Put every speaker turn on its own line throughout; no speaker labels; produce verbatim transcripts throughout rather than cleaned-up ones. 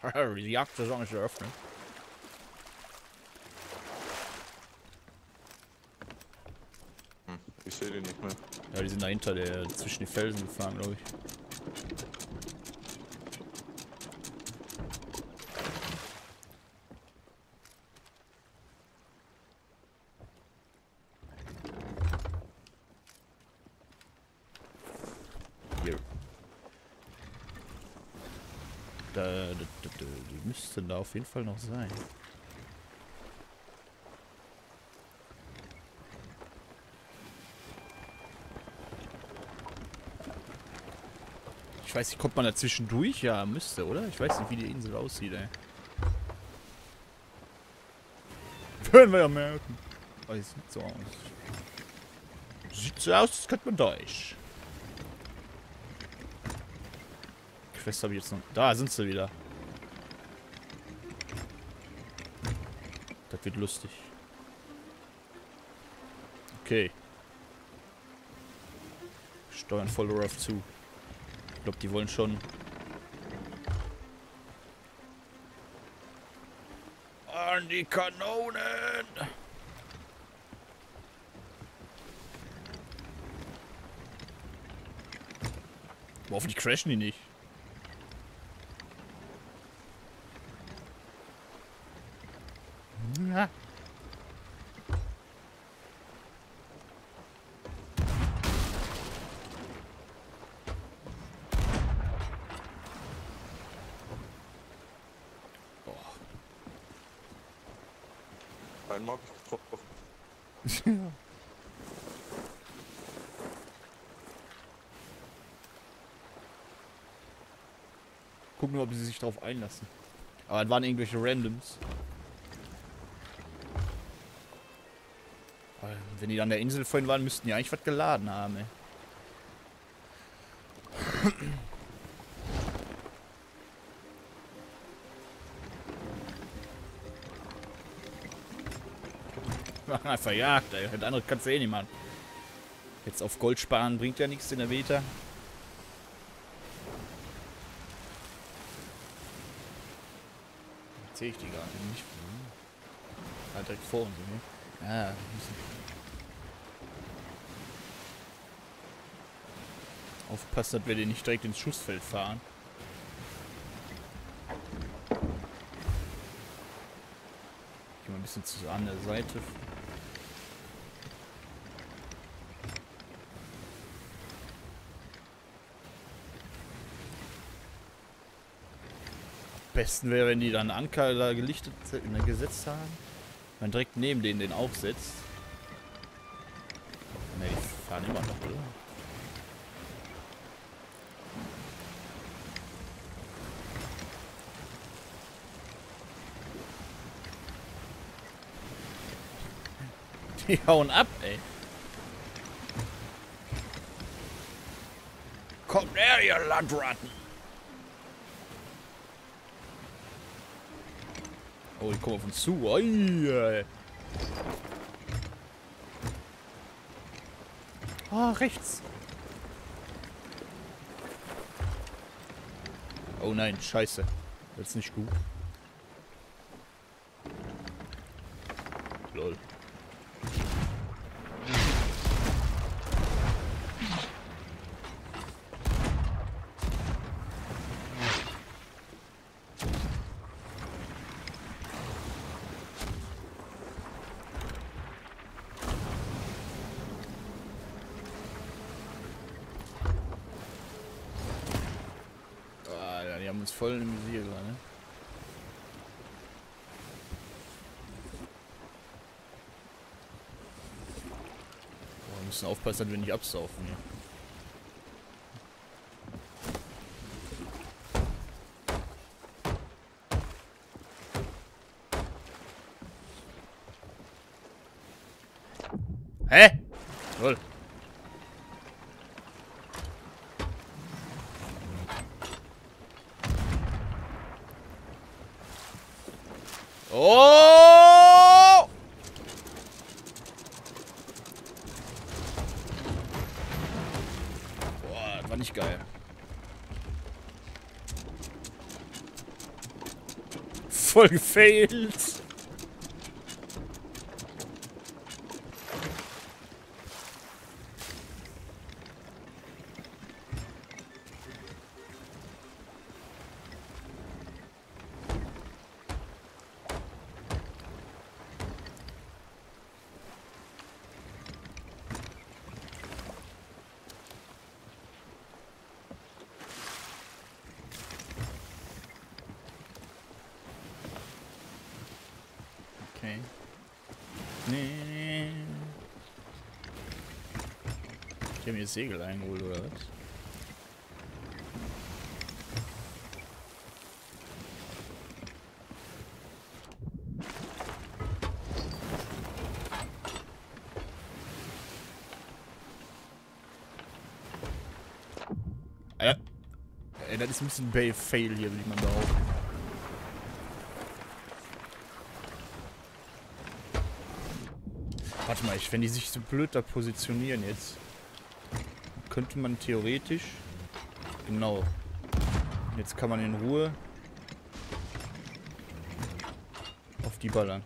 Die Jagdsaison ist eröffnet.
Hm, ich sehe den nicht mehr.
Ja, die sind dahinter, der zwischen die Felsen gefahren, glaube ich. Hier. Da, da, da, da, die müssten da auf jeden Fall noch sein. Ich weiß nicht, kommt man dazwischen durch? Ja, müsste, oder? Ich weiß nicht, wie die Insel aussieht, ey. Können wir ja merken. Oh, das sieht so aus. Sieht so aus, das könnte man durch. Quest habe ich jetzt noch. Da sind sie wieder. Das wird lustig. Okay. Steuern voll darauf zu. Ich glaube, die wollen schon. An die Kanonen! Boah, hoffentlich crashen die nicht. Ja.
Einmal hab ich getroffen.
Ja. Gucken, ob sie sich darauf einlassen. Aber es waren irgendwelche Randoms. Aber wenn die an der Insel vorhin waren, müssten die eigentlich was geladen haben, ey. Einfach Jagd, ey. Das andere kannst du eh nicht machen. Jetzt auf Gold sparen bringt ja nichts in der Beta. Jetzt sehe ich die gar nicht. Hm. Halt direkt vor uns, ne? Ah, aufpassen, dass wir den nicht direkt ins Schussfeld fahren. Geh mal ein bisschen zu an der Seite. Am besten wäre, wenn die dann Anker da gelichtet ne, gesetzt haben. Man direkt neben denen den aufsetzt. Ne, die fahren immer noch, oder? Die hauen ab, ey. Kommt her, ihr Landratten! Oh, die kommen auf uns zu. Ui, ey. Ah, rechts. Oh nein, scheiße. Das ist nicht gut. Lol. Die haben uns voll im Visier gerade, ne? Oh, wir müssen aufpassen, dass wir nicht absaufen hier. Hä? Toll. Oh! Boah, das war nicht geil. voll gefailt. Okay. Nee. Ich habe mir Segel eingeholt, oder was? Ja. Ey, das ist ein bisschen Bay-Fail hier, will ich mal behaupten. Warte mal, ich, wenn die sich so blöd da positionieren jetzt, könnte man theoretisch... Genau. Jetzt kann man in Ruhe auf die ballern.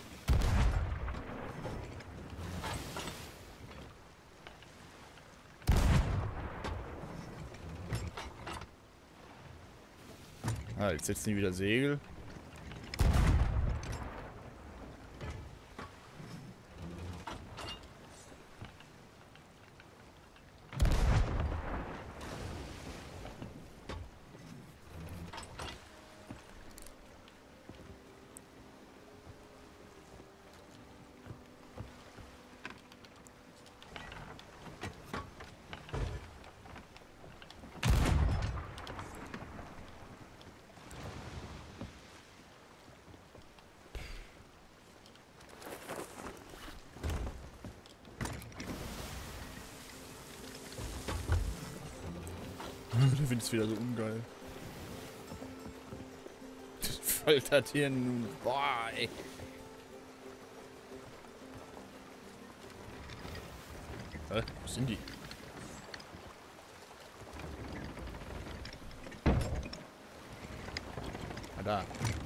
Ah, jetzt setzen die wieder Segel. Der Wind ist wieder so ungeil. Foltert hier nun. Boah, ey. Hä? Wo sind die? Ah, da.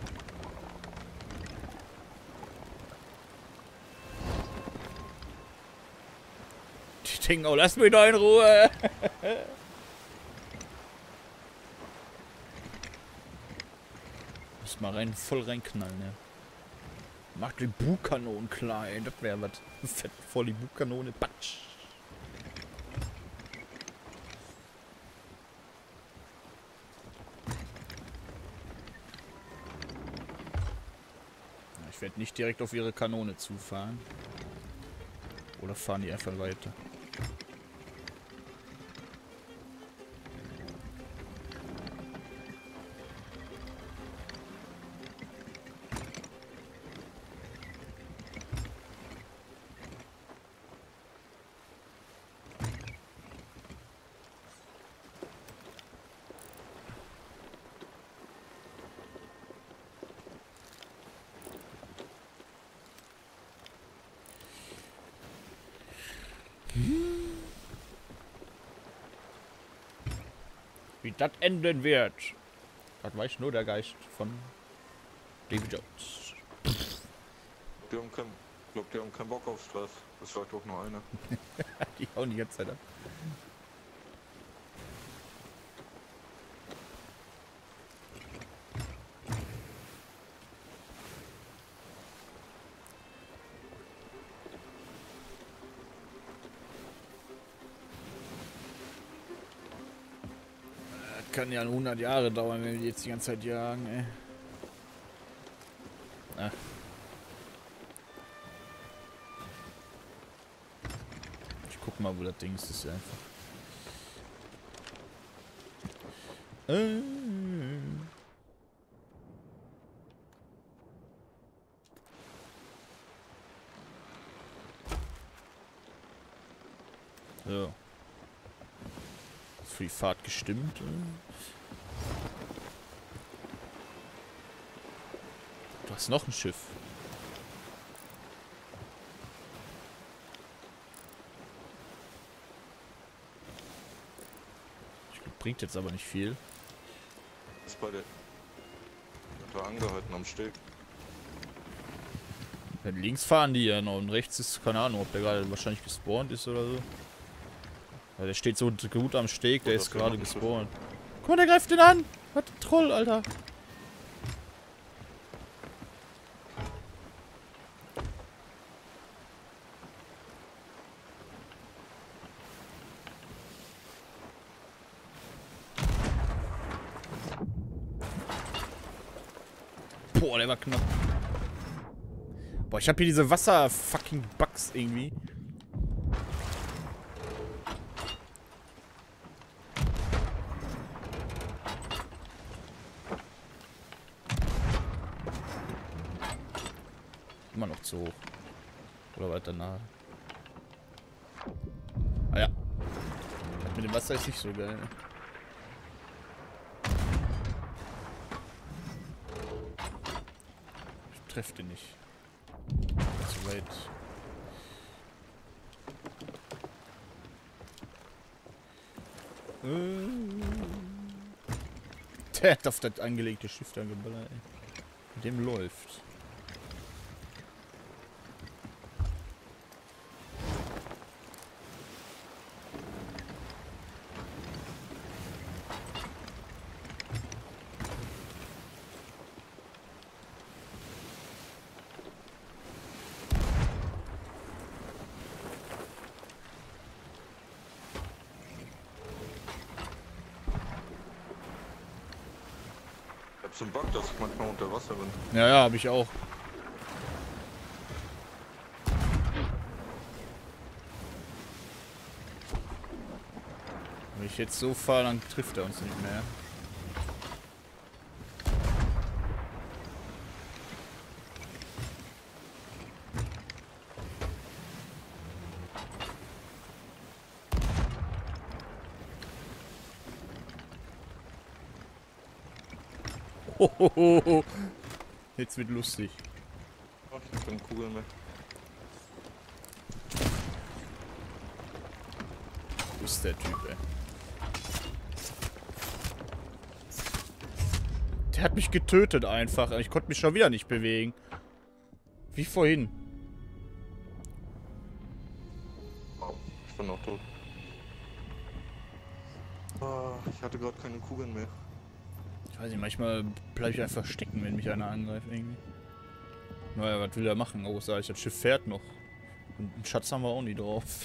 Die denken, oh, lass mich doch in Ruhe. Mal rein, voll reinknallen, ja. Macht die Bugkanonen klein, das wäre was. Fett voll die Bugkanone, patsch. Ich werde nicht direkt auf ihre Kanone zufahren. Oder fahren die einfach weiter? Wie das enden wird, das weiß nur der Geist von Davy Jones.
Die haben keinen, glaub, die haben keinen Bock auf Stress. Das sagt doch nur einer.
Die hauen die ganze Zeit ab. Kann ja hundert Jahre dauern, wenn wir die jetzt die ganze Zeit jagen, ey. Ach. Ich guck mal, wo das Ding ist. Das ist einfach. Äh. So. Ist für die Fahrt gestimmt. Du hast noch ein Schiff. Ich glaub, bringt jetzt aber nicht viel.
Das ist bei der. Da angehalten am Steg.
Ja, links fahren die ja noch und rechts ist, keine Ahnung, ob der gerade wahrscheinlich gespawnt ist oder so. Ja, der steht so gut am Steg, der
Oder
ist
ist der
gerade
noch
gespawnt. Guck mal, der greift den an! Was ein Troll, Alter! Boah, der war knapp. Boah, ich hab hier diese Wasser-fucking-Bugs irgendwie. Immer noch zu hoch. Oder weiter nahe. Ah ja. Das mit dem Wasser ist nicht so geil. Ich treffe den nicht. Zu weit. Äh. Der hat auf das angelegte Schiff dann geballert, ey. Mit dem läuft.
Ich hab so einen Bug, dass ich manchmal unter Wasser bin.
Ja, ja, habe ich auch. Wenn ich jetzt so fahre, dann trifft er uns nicht mehr. Hohoho. Jetzt wird lustig.
Ach, ich hab keine Kugeln mehr.
Wo ist der Typ, ey? Der hat mich getötet einfach. Ich konnte mich schon wieder nicht bewegen. Wie vorhin.
Oh, ich bin noch tot. Ah, ich hatte gerade keine Kugeln mehr.
Ich weiß nicht, manchmal bleibe ich einfach stecken, wenn mich einer angreift irgendwie. Naja, was will er machen? Oh, sag ich, das Schiff fährt noch. Und einen Schatz haben wir auch nie drauf.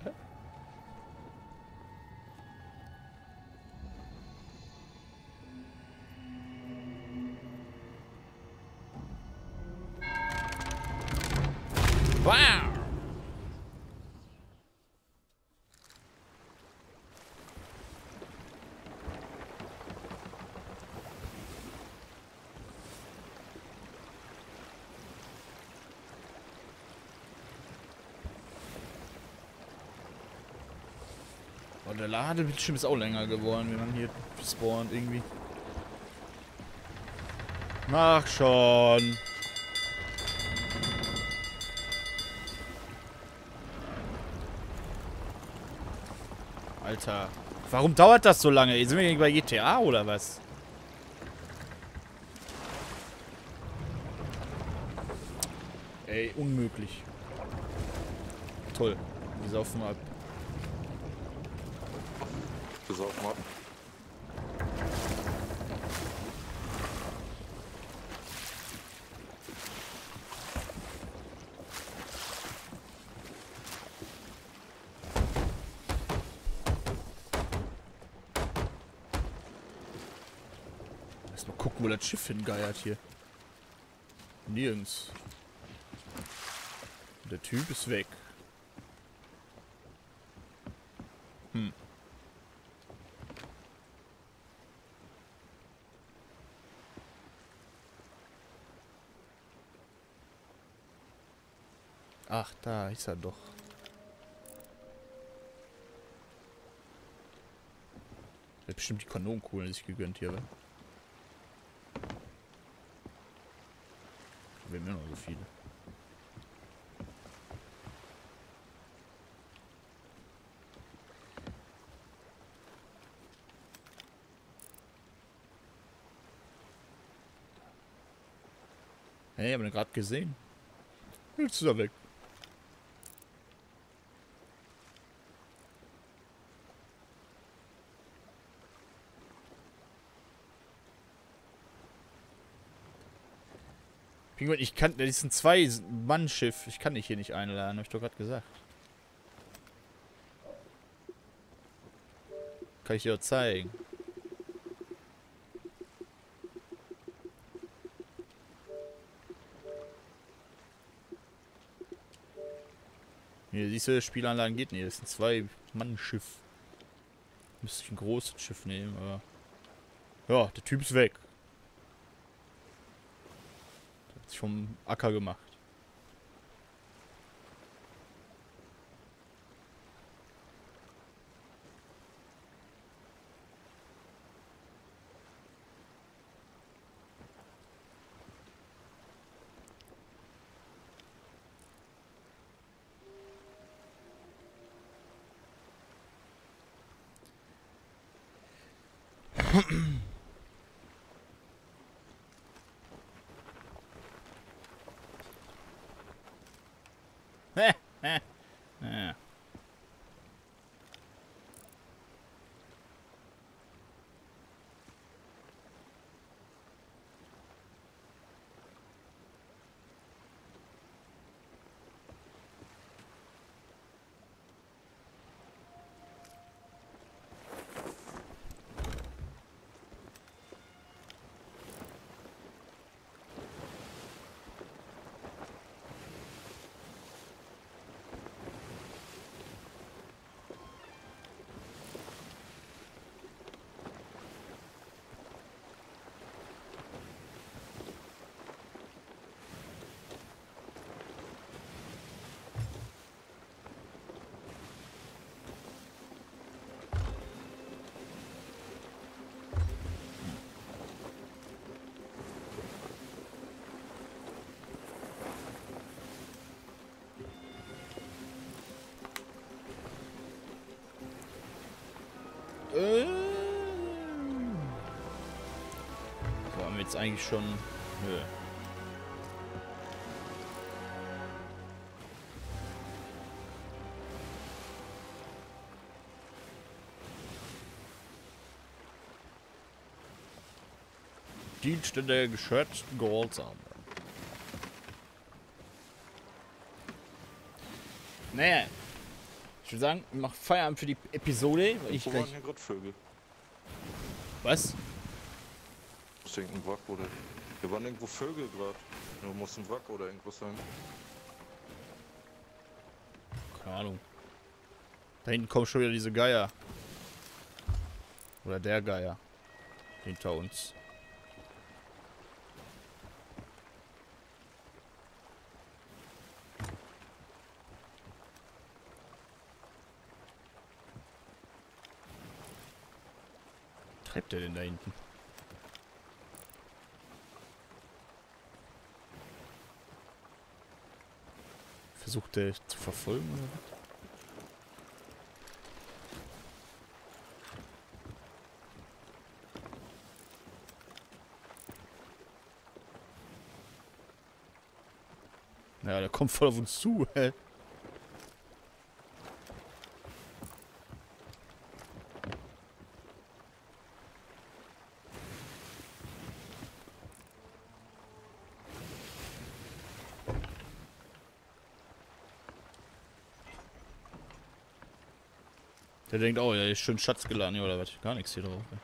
Wow! Oh, der Ladebildschirm ist auch länger geworden, wenn man hier spawnt irgendwie. Mach schon! Alter. Warum dauert das so lange? Sind wir hier bei G T A oder was? Ey, unmöglich. Toll. Wir saufen ab.
Besorgt mal.
Lass mal gucken, wo das Schiff hingeiert hier. Nirgends. Der Typ ist weg. Hm. Ach, da ist er doch. Er hat bestimmt die Kanonenkugeln sich gegönnt hier, wa? Wir haben ja noch so viele. Hey, hab ihn gerade gesehen. Jetzt ist er weg. Pinguin, ich kann, das ist ein Zwei-Mann-Schiff. Ich kann dich hier nicht einladen, hab ich doch gerade gesagt. Kann ich dir auch zeigen. Hier, siehst du, Spielanlagen geht nicht. Das ist ein Zwei-Mann-Schiff. Müsste ich ein großes Schiff nehmen, aber... Ja, der Typ ist weg. Der hat sich vom Acker gemacht. Ja. Äh. So, haben wir jetzt eigentlich schon... Nö. Dienste der geschützten Gehorsam. Naja. Ich würde sagen, wir machen Feierabend für die Episode. Weil ich
Wo
gleich...
waren hier gerade Vögel?
Was?
Muss irgendein Wrack oder... Hier waren irgendwo Vögel gerade. Ja, muss ein Wrack oder irgendwas sein.
Keine Ahnung. Da hinten kommen schon wieder diese Geier. Oder der Geier. Hinter uns. Was treibt der denn da hinten? Versucht der zu verfolgen oder was? Ja, der kommt voll auf uns zu, hä? Der denkt, oh, ja, ist schön Schatz geladen, oder was? Gar nichts hier drauf. Ey.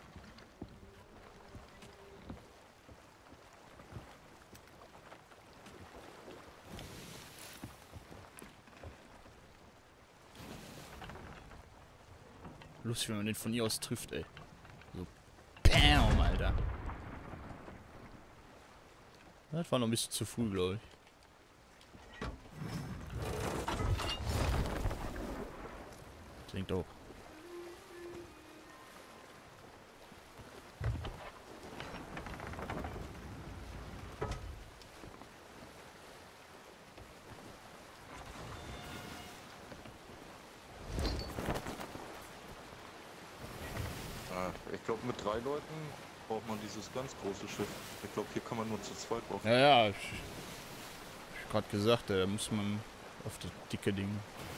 Lustig, wenn man den von hier aus trifft, ey. So, bam, Alter. Das war noch ein bisschen zu früh, glaube ich. Denkt auch.
Ich glaube, mit drei Leuten braucht man dieses ganz große Schiff. Ich glaube, hier kann man nur zu zweit drauf.
Ja, ja. gerade gesagt, da muss man auf das dicke Ding.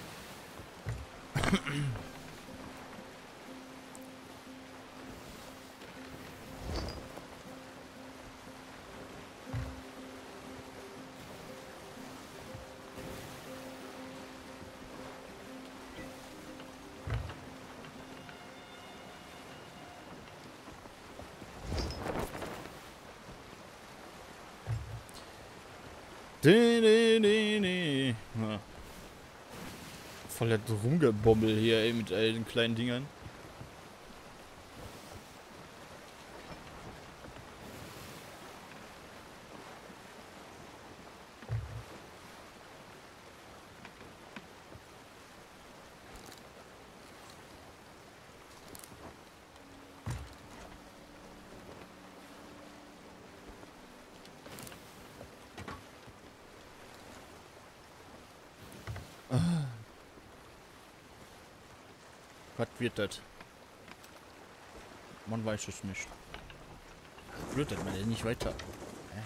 Nee, nee, nee, nee. Ja. Voll der Rumgebommel hier, ey, mit all den kleinen Dingern. Was wird das? Man weiß es nicht. Blöd, dass man ja nicht weiter. Hä?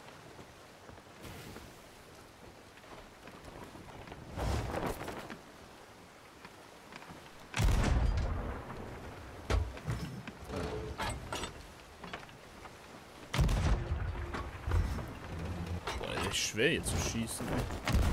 Boah, das ist schwer hier zu schießen. Ey.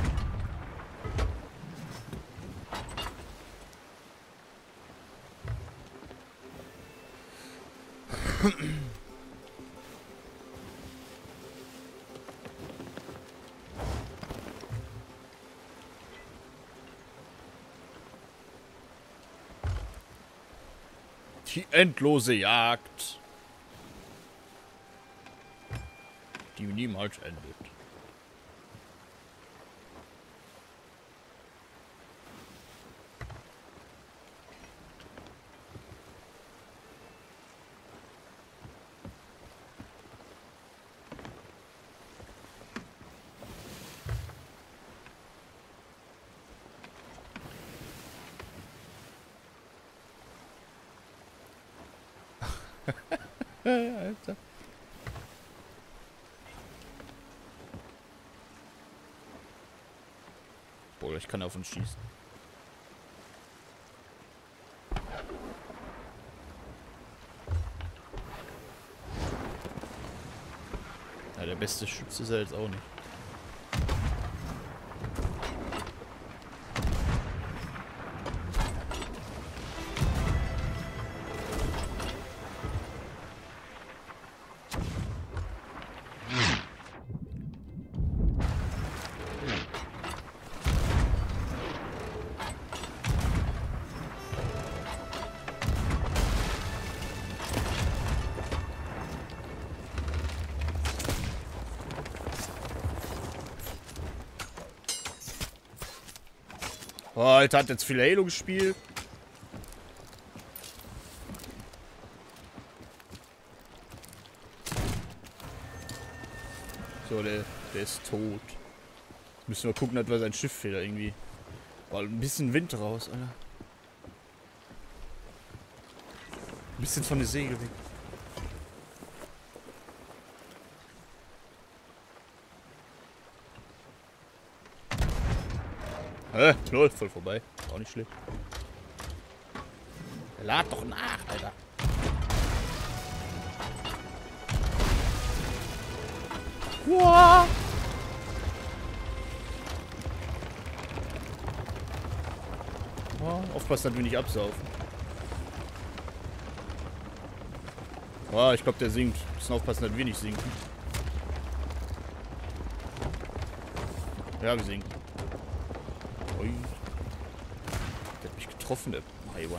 Die endlose Jagd, die niemals endet. Alter. Boah, ich kann auf uns schießen. Ja, der beste Schütze ist er jetzt auch nicht. Oh, Alter, hat jetzt viel Halo gespielt. So, der, der ist tot. Müssen wir gucken, dass wir sein Schiff fehlt irgendwie. Boah, ein bisschen Wind raus, Alter. Ein bisschen von der Segel weg. Hä? Null, voll vorbei. Auch nicht schlecht. Lad doch nach, Alter. Wow. Oh, aufpassen, dass wir nicht absaufen. Oh, ich glaube, der sinkt. Müssen aufpassen, dass wir nicht sinken. Ja, wir sinken. Ui. Der hat mich getroffen, der Haiwan.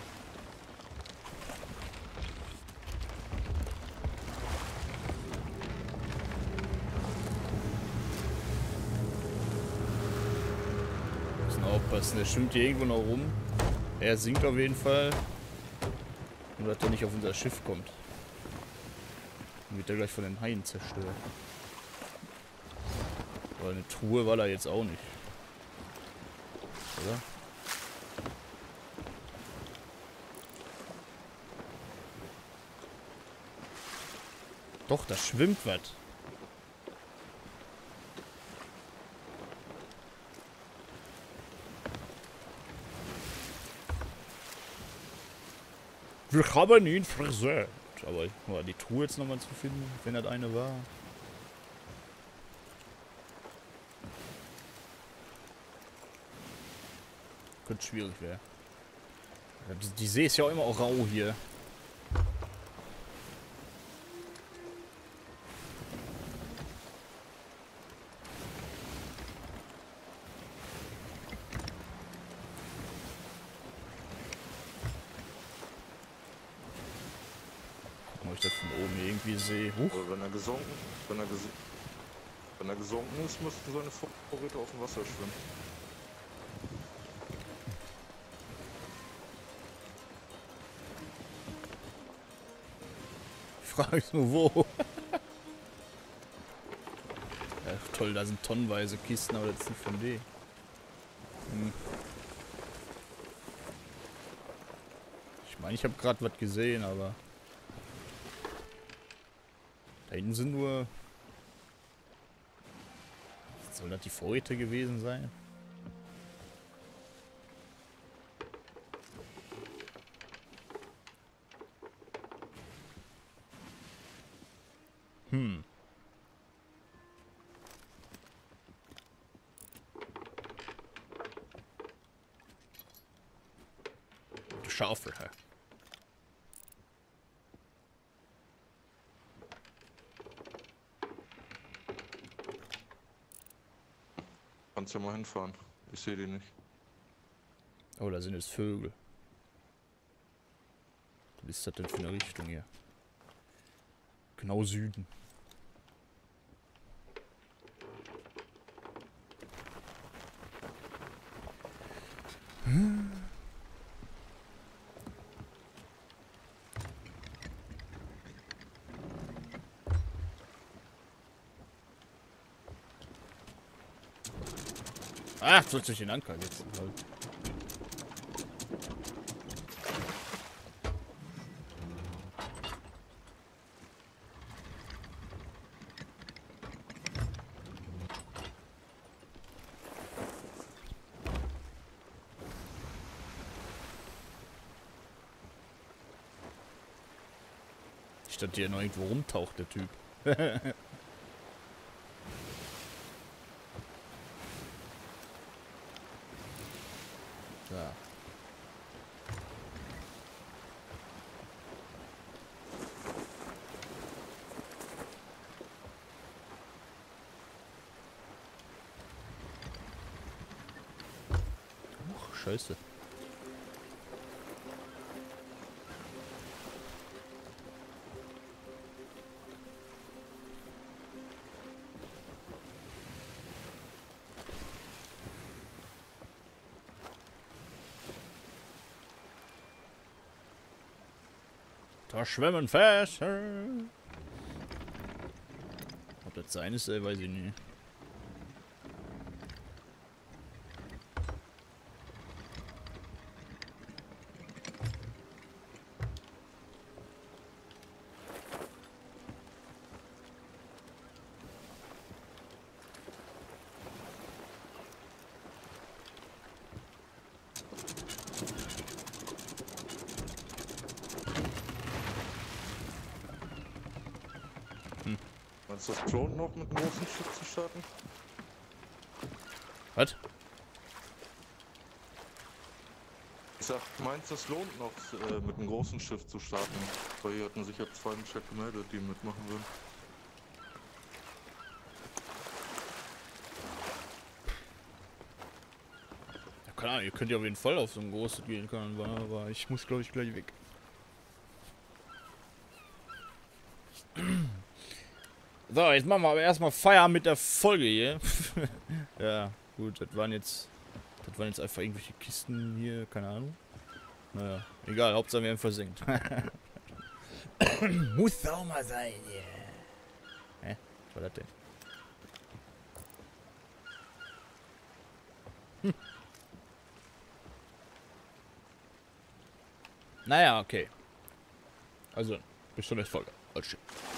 Müssen aufpassen, der schwimmt hier irgendwo noch rum. Er sinkt auf jeden Fall. Nur, dass er nicht auf unser Schiff kommt. Dann wird er gleich von den Haien zerstört. Aber eine Truhe war da jetzt auch nicht. Oder? Doch, da schwimmt was. Wir haben ihn versägt. Aber war die Truhe jetzt nochmal zu finden, wenn das eine war. Könnte schwierig werden. Die, die See ist ja auch immer auch rau hier. Gucken, ob ich das von oben irgendwie sehe. Huch.
Aber wenn er gesunken, wenn er, ges wenn er gesunken ist, müssten seine Vorräte auf dem Wasser schwimmen.
Frag ich nur wo. Ja, toll, da sind tonnenweise Kisten, aber das ist nicht von denen. Hm. Ich meine, ich habe gerade was gesehen, aber da hinten sind nur... Soll das die Vorräte gewesen sein? Hm. Die Schaufel, hä?
Kannst ja mal hinfahren. Ich sehe die nicht.
Oh, da sind jetzt Vögel. Was ist das denn für eine Richtung hier? Genau Süden. Hm. Ach, du sollst durch den Anker setzen. Statt hier noch irgendwo rumtaucht, der Typ. Ja. Ach, scheiße. Da schwimmen Fässer. Ob das sein ist, äh, weiß ich nicht.
Meinst du, das lohnt noch mit einem großen Schiff zu starten?
Was?
Ich sag, meinst du, es lohnt noch äh, mit einem großen Schiff zu starten? Weil hier hatten sich ja zwei im Chat gemeldet, die mitmachen würden.
Ja, keine Ahnung, ihr könnt ja auf jeden Fall auf so ein großes gehen können, aber ich muss, glaube ich, gleich weg. So, jetzt machen wir aber erstmal Feierabend mit der Folge hier. Ja, gut, das waren jetzt. Das waren jetzt einfach irgendwelche Kisten hier, keine Ahnung. Naja, egal, Hauptsache wir haben versenkt. Muss auch mal sein, yeah. Hä? Was war das denn? Hm. Naja, okay. Also, bis zur nächsten Folge. Alles schön.